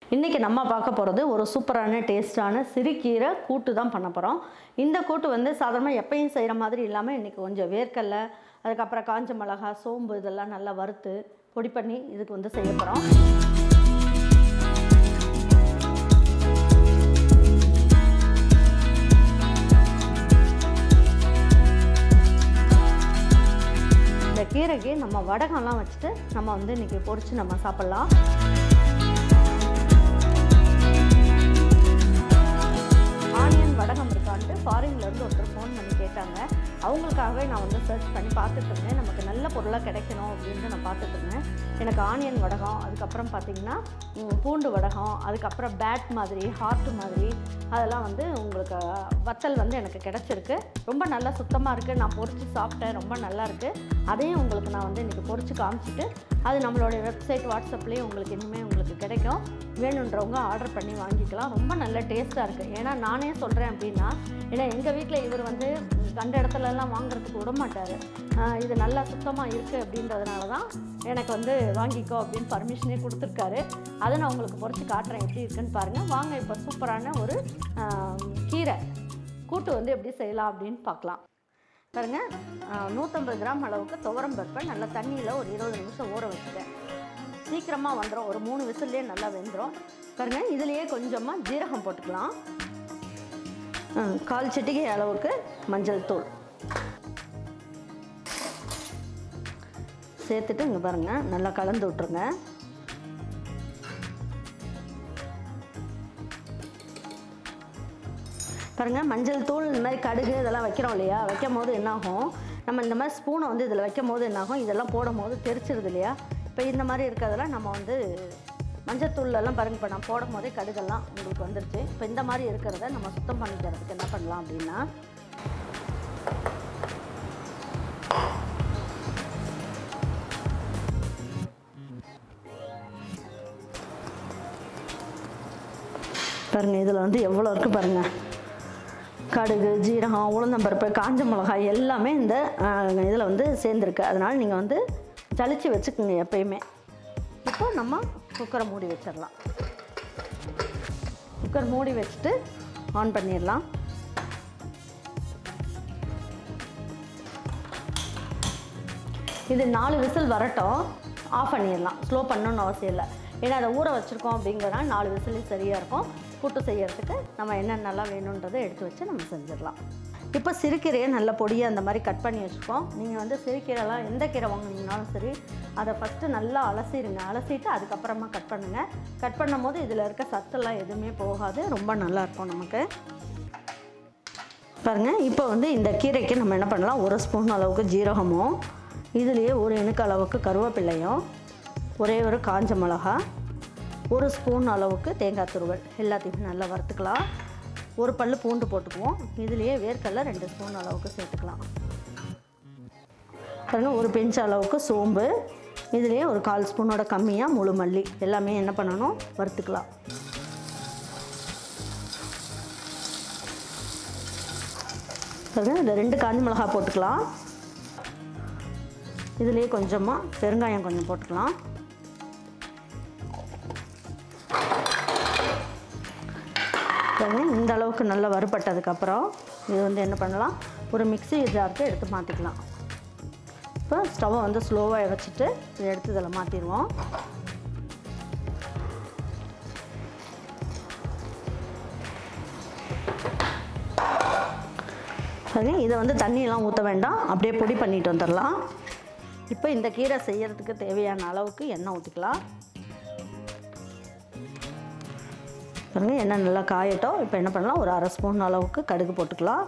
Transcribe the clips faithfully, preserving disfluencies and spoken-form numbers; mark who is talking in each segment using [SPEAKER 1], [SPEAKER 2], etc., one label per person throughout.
[SPEAKER 1] இன்றைக்கி நம்ம பார்க்க போகிறது ஒரு சூப்பரான டேஸ்டான சிறுகீரை கூட்டு தான் பண்ண போகிறோம். இந்த கூட்டு வந்து சாதாரணமாக எப்பயும் செய்கிற மாதிரி இல்லாமல் இன்றைக்கி கொஞ்சம் வேர்க்கடலை, அதுக்கப்புறம் காஞ்ச மிளகா, சோம்பு இதெல்லாம் நல்லா வறுத்து பொடி பண்ணி இதுக்கு வந்து செய்ய போகிறோம். இந்த கீரைக்கு நம்ம வடகம்லாம் வச்சுட்டு நம்ம வந்து இன்றைக்கி பொரித்து நம்ம சாப்பிட்லாம். ஆனியன் வடகம் இருக்கான்ட்டு ஃபாரின்லேருந்து ஒருத்தர் ஃபோன் பண்ணி கேட்டாங்க. அவங்களுக்காகவே நான் வந்து சர்ச் பண்ணி பார்த்துட்டு இருந்தேன். நமக்கு நல்ல பொருளாக கிடைக்கணும் அப்படின்ட்டு நான் பார்த்துட்டு இருந்தேன். எனக்கு ஆனியன் வடகம், அதுக்கப்புறம் பார்த்திங்கன்னா பூண்டு வடகம், அதுக்கப்புறம் பேட் மாதிரி ஹார்ட்டு மாதிரி அதெல்லாம் வந்து உங்களுக்கு வத்தல் வந்து எனக்கு கிடச்சிருக்கு. ரொம்ப நல்லா சுத்தமாக இருக்குது. நான் பொரித்து சாப்பிட்டேன், ரொம்ப நல்லாயிருக்கு. அதையும் உங்களுக்கு நான் வந்து இன்றைக்கி பொரித்து காமிச்சிட்டு அது நம்மளுடைய வெப்சைட் வாட்ஸ்அப்லேயே உங்களுக்கு இனிமேல் உங்களுக்கு கிடைக்கும். வேணுன்றவங்க ஆர்டர் பண்ணி வாங்கிக்கலாம். ரொம்ப நல்ல டேஸ்ட்டாக இருக்குது. ஏன்னா நானே சொல்கிறேன் அப்படின்னா, ஏன்னா எங்கள் வீட்டில் இவர் வந்து கண்ட இடத்துலலாம் வாங்குறதுக்கு விட மாட்டார். இது நல்லா சுத்தமாக இருக்குது அப்படின்றதுனால தான் எனக்கு வந்து வாங்கிக்கோ அப்படின்னு பர்மிஷனே கொடுத்துருக்காரு. அதை நான் உங்களுக்கு பொரித்து காட்டுறேன் எப்படி இருக்குன்னு பாருங்கள். வாங்க இப்போ சூப்பரான ஒரு கீரை கூட்டு வந்து எப்படி செய்யலாம் அப்படின்னு பார்க்கலாம். பாருங்கள், நூற்றம்பது கிராம் அளவுக்கு துவரம் பருப்பை நல்லா தண்ணியில் ஒரு இருபது நிமிஷம் ஊற வச்சுட்டேன். சீக்கிரமாக வந்துடும், ஒரு மூணு விசில்லே நல்லா வெந்துடும். பாருங்கள், இதுலேயே கொஞ்சமாக ஜீரகம் போட்டுக்கலாம். கால் சிட்டிகை அளவுக்கு மஞ்சள் தூள் சேர்த்துட்டு இங்கே பாருங்கள் நல்லா கலந்து விட்ருங்க. பாருங்கள், மஞ்சள் தூள் இந்த மாதிரி கடுகு இதெல்லாம் வைக்கிறோம் இல்லையா, வைக்கும் போது என்னாகும், நம்ம இந்த மாதிரி ஸ்பூனை வந்து இதில் வைக்கும் போது என்னாகும், இதெல்லாம் போடும் போது தெரிச்சிருது இல்லையா. இப்போ இந்த மாதிரி இருக்கிறதெல்லாம் நம்ம வந்து மஞ்சத்தூள்லாம் பாருங்கள், இப்போ நான் போடும் போதே கடுகெல்லாம் உங்களுக்கு வந்துருச்சு. இப்போ இந்த மாதிரி இருக்கிறத நம்ம சுத்தம் பண்ணிக்கிறதுக்கு என்ன பண்ணலாம் அப்படின்னா, பாருங்கள் இதில் வந்து எவ்வளோ இருக்குது பாருங்கள். கடுகு, ஜீரகம், உளுந்தம்பருப்பு, காஞ்ச மிளகாய் எல்லாமே இந்த இதில் வந்து சேர்ந்துருக்கு. அதனால் நீங்கள் வந்து சளிச்சு வச்சுக்கோங்க எப்பயுமே. இப்போ நம்ம குக்கரை மூடி வச்சிடலாம். குக்கர் மூடி வச்சுட்டு ஆன் பண்ணிடலாம். இது நாலு விசில் வரட்டும், ஆஃப் பண்ணிடலாம். ஸ்லோ பண்ணணும்னு அவசியம் இல்லை. ஏன்னா அதை ஊற வச்சுருக்கோம் அப்படிங்கிறனால நாலு விசிலே சரியாக இருக்கும். கூட்டு செய்யறதுக்கு நம்ம என்னென்னலாம் வேணுன்றதை எடுத்து வச்சு நம்ம செஞ்சிடலாம். இப்போ சிறுகீரையை நல்ல பொடியாக அந்த மாதிரி கட் பண்ணி வச்சுருக்கோம். நீங்கள் வந்து சிறுகீரைலாம் எந்த கீரை வாங்கினீங்கனாலும் சரி, அதை ஃபஸ்ட்டு நல்லா அலசிடுங்க. அலசிட்டு அதுக்கப்புறமா கட் பண்ணுங்கள். கட் பண்ணும் போது இதில் இருக்க சத்தெல்லாம் எதுவுமே போகாது, ரொம்ப நல்லாயிருக்கும் நமக்கு. பாருங்கள், இப்போ வந்து இந்த கீரைக்கு நம்ம என்ன பண்ணலாம், ஒரு ஸ்பூன் அளவுக்கு ஜீரகமும், இதுலேயே ஒரு இணுக்கு அளவுக்கு கருவேப்பிள்ளையும், ஒரே ஒரு காஞ்ச மிளகா, ஒரு ஸ்பூன் அளவுக்கு தேங்காய் துருவல் எல்லாத்தையுமே நல்லா வறுத்துக்கலாம். ஒரு பல் பூண்டு போட்டுக்குவோம். இதுலேயே வேர்க்கடலை ரெண்டு ஸ்பூன் அளவுக்கு சேர்த்துக்கலாம். பாருங்கள், ஒரு பிஞ்ச் அளவுக்கு சோம்பு, இதுலேயே ஒரு கால் ஸ்பூனோட கம்மியாக முழு மல்லி எல்லாமே என்ன பண்ணணும், வறுத்துக்கலாம். பாருங்கள், இந்த ரெண்டு காஞ்ச மிளகாய் போட்டுக்கலாம். இதுலேயே கொஞ்சமாக பெருங்காயம் கொஞ்சம் போட்டுக்கலாம். இந்த அளவுக்கு நல்லா வறுபட்டதுக்கப்புறம் இது வந்து என்ன பண்ணலாம், ஒரு மிக்ஸி ஜாருக்கு எடுத்து மாற்றிக்கலாம். இப்போ ஸ்டவ்வை வந்து ஸ்லோவாக வச்சுட்டு இதை எடுத்து இதில் மாற்றிடுவோம். சரி, இதை வந்து தண்ணியெல்லாம் ஊற்ற வேண்டாம், அப்படியே பொடி பண்ணிட்டு வந்துடலாம். இப்போ இந்த கீரை செய்யறதுக்கு தேவையான அளவுக்கு எண்ணெய் ஊற்றிக்கலாம். பாருங்கள், எண்ணெய் நல்லா காயட்டும். இப்போ என்ன பண்ணலாம், ஒரு அரை ஸ்பூன் அளவுக்கு கடுகு போட்டுக்கலாம்.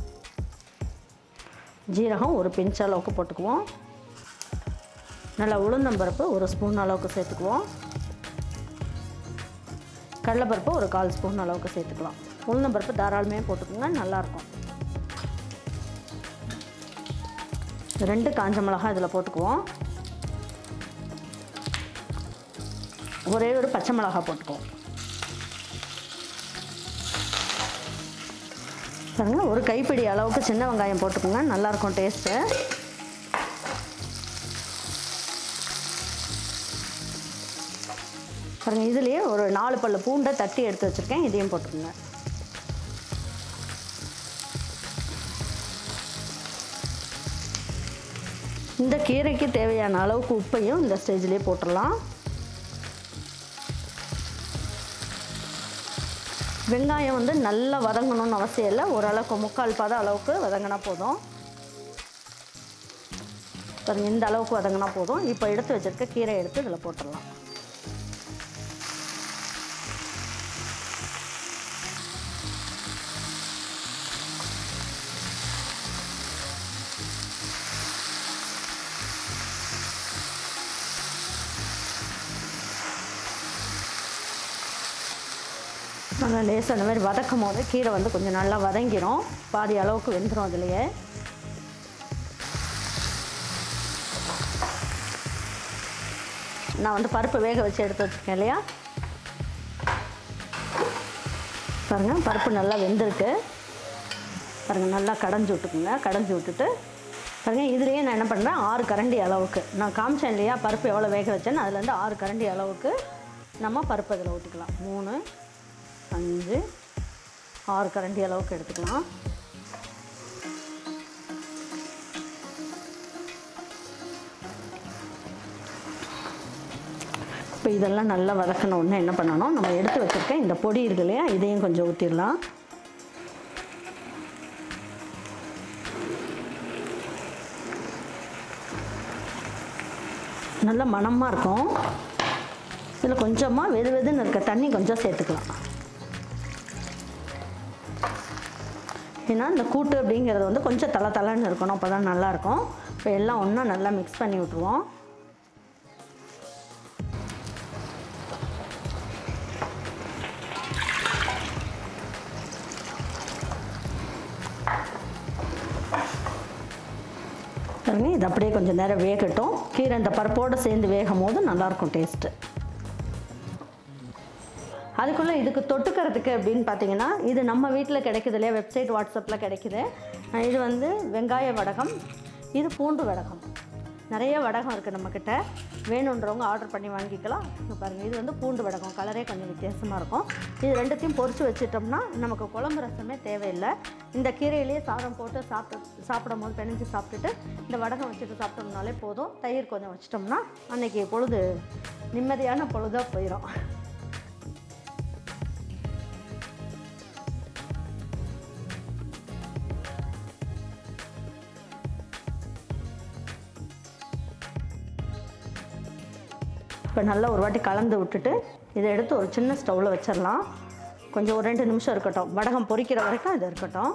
[SPEAKER 1] ஜீரகம் ஒரு பிஞ்ச் அளவுக்கு போட்டுக்குவோம். நல்லா உளுந்தம்பருப்பு ஒரு ஸ்பூன் அளவுக்கு சேர்த்துக்குவோம். கடலைப்பருப்பு ஒரு கால் ஸ்பூன் அளவுக்கு சேர்த்துக்கலாம். உளுந்தம்பருப்பு தாராளமே போட்டுக்கோங்க, நல்லாயிருக்கும். ரெண்டு காஞ்ச மிளகாய் இதில் போட்டுக்குவோம். ஒரே ஒரு பச்சை மிளகாய் போட்டுக்குவோம். பாருங்கள், ஒரு கைப்பிடி அளவுக்கு சின்ன வெங்காயம் போட்டுக்கோங்க, நல்லாயிருக்கும் டேஸ்ட்டு. பாருங்கள், இதுலேயே ஒரு நாலு பல்லு பூண்டை தட்டி எடுத்து வச்சுருக்கேன், இதையும் போட்டுக்கோங்க. இந்த கீரைக்கு தேவையான அளவுக்கு உப்பையும் இந்த ஸ்டேஜ்லேயே போட்டுடலாம். வெங்காயம் வந்து நல்லா வதங்கணும்னு அவசியம் இல்லை, ஓரளவுக்கு முக்கால் பாத அளவுக்கு வதங்கினா போதும். பாருங்கள், இந்த அளவுக்கு வதங்கினா போதும். இப்போ எடுத்து வச்சுருக்க கீரை எடுத்து இதில் போட்டுடலாம். நல்லா லேசாக அந்த மாதிரி வதக்கும் போது கீரை வந்து கொஞ்சம் நல்லா வதங்கிடும், பாதி அளவுக்கு வெந்துடும். அதுலேயே நான் வந்து பருப்பு வேக வச்சு எடுத்து வச்சுருக்கேன் இல்லையா, பாருங்கள் பருப்பு நல்லா வெந்திருக்கு. பாருங்கள், நல்லா கடைஞ்சி விட்டுக்குங்க. கடைஞ்சி விட்டுட்டு பாருங்கள், இதுலேயே நான் என்ன பண்ணுறேன், ஆறு கரண்டி அளவுக்கு நான் காமிச்சேன் இல்லையா பருப்பு எவ்வளோ வேக வச்சேன்னு, அதுலேருந்து ஆறு கரண்டி அளவுக்கு நம்ம பருப்பு இதில் ஊற்றிக்கலாம். மூணு அஞ்சு ஆறு கரண்டி அளவுக்கு எடுத்துக்கலாம். இப்போ இதெல்லாம் நல்லா வதக்கின உடனே என்ன பண்ணணும், நம்ம எடுத்து வச்சுருக்கேன் இந்த பொடி இருக்கு இல்லையா, இதையும் கொஞ்சம் ஊற்றிடலாம். நல்ல மணமாக இருக்கும். இதில் கொஞ்சமாக வெது வெதுன்னு இருக்க தண்ணி கொஞ்சம் சேர்த்துக்கலாம். ஏன்னா இந்த கூட்டு அப்படிங்கிறது வந்து கொஞ்சம் தலை தலைன்னு இருக்கணும், அப்போ தான் நல்லாயிருக்கும். இப்போ எல்லாம் ஒன்றா நல்லா மிக்ஸ் பண்ணி விட்ருவோம். பாருங்க, இது அப்படியே கொஞ்சம் நேரம் வேகட்டும். கீரை இந்த பருப்போடு சேர்ந்து வேகும் போது நல்லாயிருக்கும் டேஸ்ட்டு. அதுக்குள்ளே இதுக்கு தொட்டுக்கிறதுக்கு அப்படின்னு பார்த்தீங்கன்னா, இது நம்ம வீட்டில் கிடைக்குது இல்லையா, வெப்சைட் வாட்ஸ்அப்பில் கிடைக்குது. இது வந்து வெங்காய வடகம், இது பூண்டு வடகம். நிறைய வடகம் இருக்குது நம்மக்கிட்ட, வேணுன்றவங்க ஆர்டர் பண்ணி வாங்கிக்கலாம். இப்போ பாருங்கள், இது வந்து பூண்டு வடகம், கலரே கொஞ்சம் வித்தியாசமாக இருக்கும். இது ரெண்டுத்தையும் பொரித்து வச்சிட்டோம்னா நமக்கு குழம்பு ரசமே தேவையில்லை. இந்த கீரையிலேயே சாதம் போட்டு சாப்பிட்டு சாப்பிடும் போது பிணைஞ்சு சாப்பிட்டுட்டு இந்த வடகம் வச்சுட்டு சாப்பிட்டோம்னாலே போதும். தயிர் கொஞ்சம் வச்சிட்டோம்னா அன்றைக்கி பொழுது நிம்மதியான பொழுதாக போயிடும். இப்போ நல்லா ஒரு வாட்டி கலந்து விட்டுட்டு இதை எடுத்து ஒரு சின்ன ஸ்டவ்வில் வச்சிடலாம். கொஞ்சம் ஒரு ரெண்டு நிமிஷம் இருக்கட்டும், வடகம் பொரிக்கிற வரைக்கும் இது இருக்கட்டும்.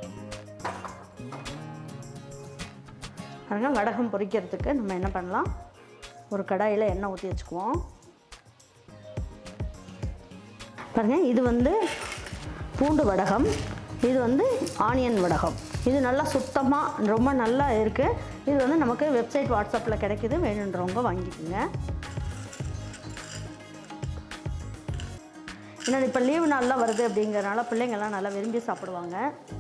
[SPEAKER 1] அதனால் வடகம் பொரிக்கிறதுக்கு நம்ம என்ன பண்ணலாம், ஒரு கடாயில் எண்ணெய் ஊற்றி வச்சுக்குவோம். பாருங்கள், இது வந்து பூண்டு வடகம், இது வந்து ஆனியன் வடகம். இது நல்லா சுத்தமாக ரொம்ப நல்லா இருக்குது. இது வந்து நமக்கு வெப்சைட் வாட்ஸ்அப்பில் கிடைக்கிது, வேணுன்றவங்க வாங்கிக்கோங்க. ஏன்னா இப்போ லீவு நாள்லாம் வருது அப்படிங்கிறனால பிள்ளைங்கள்லாம் நல்லா விரும்பி சாப்பிடுவாங்க.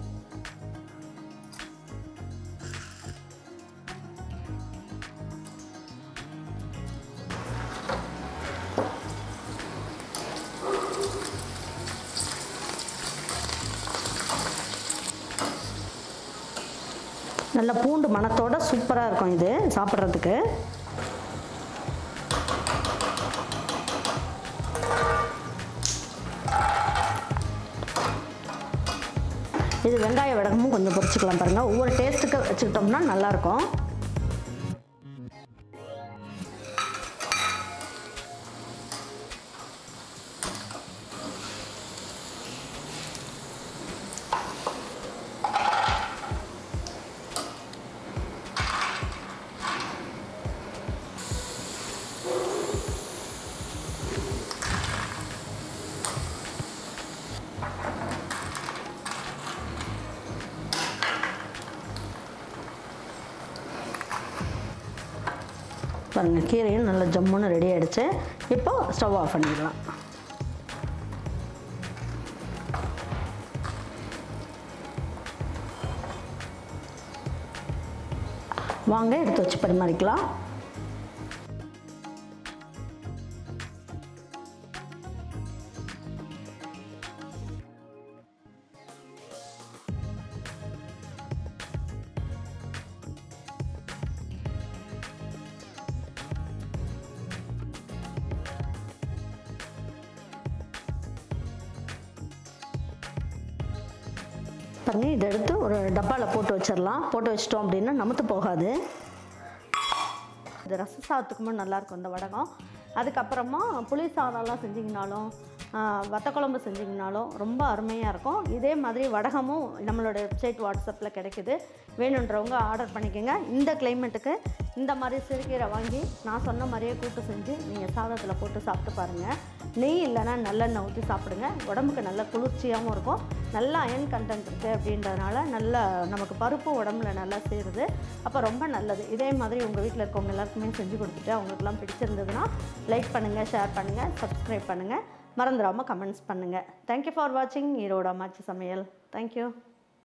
[SPEAKER 1] நல்ல பூண்டு மணத்தோட சூப்பராக இருக்கும் இது சாப்பிட்றதுக்கு. இது வெங்காய வடகமும் கொஞ்சம் பொரிச்சுக்கலாம். பாருங்கள், ஒவ்வொரு டேஸ்ட்டுக்கு வச்சுக்கிட்டோம்னா நல்லாயிருக்கும். பாருங்கள், கீரையும் நல்லா ஜம்முன்னு ரெடி ஆகிடுச்சு. இப்போ ஸ்டவ் ஆஃப் பண்ணிடலாம். வாங்க எடுத்து வச்சு பரிமாறிக்கலாம். பண்ணி இதை எடுத்து ஒரு டப்பாவில் போட்டு வச்சிடலாம். போட்டு வச்சிட்டோம் அப்படின்னா நமத்து போகாது. இது ரச சாதத்துக்குமே நல்லாயிருக்கும் இந்த வடகம். அதுக்கப்புறமா புளி சாதம்லாம் செஞ்சிங்கனாலும் வத்த குழம்பு செஞ்சிங்கனாலும் ரொம்ப அருமையாக இருக்கும். இதே மாதிரி வடகமும் நம்மளோட வெப்சைட் வாட்ஸ்அப்பில் கிடைக்குது. வேணுன்றவங்க ஆர்டர் பண்ணிக்கோங்க. இந்த கிளைமேட்டுக்கு இந்த மாதிரி சிறுகீரை வாங்கி நான் சொன்ன மாதிரியே கூட்டு செஞ்சு நீங்கள் சாதத்தில் போட்டு சாப்பிட்டு பாருங்கள். நெய் இல்லைன்னா நல்லெண்ணெய் ஊற்றி சாப்பிடுங்க. உடம்புக்கு நல்ல குளிர்ச்சியாகவும் இருக்கும். நல்ல அயன் கண்டென்ட் இருக்குது அப்படின்றதுனால நல்ல நமக்கு பருப்பு உடம்புல நல்லா சேருது. அப்போ ரொம்ப நல்லது. இதே மாதிரி உங்கள் வீட்டில் இருக்கவங்க எல்லாருக்குமே செஞ்சு கொடுத்துட்டு அவங்களுக்குலாம் பிடிச்சிருந்ததுன்னா லைக் பண்ணுங்கள், ஷேர் பண்ணுங்கள், சப்ஸ்கிரைப் பண்ணுங்கள். மறந்துடாமல் கமெண்ட்ஸ் பண்ணுங்கள். தேங்க்யூ ஃபார் வாட்சிங் ஈரோடு அம்மாச்சி சமையல். தேங்க்யூ.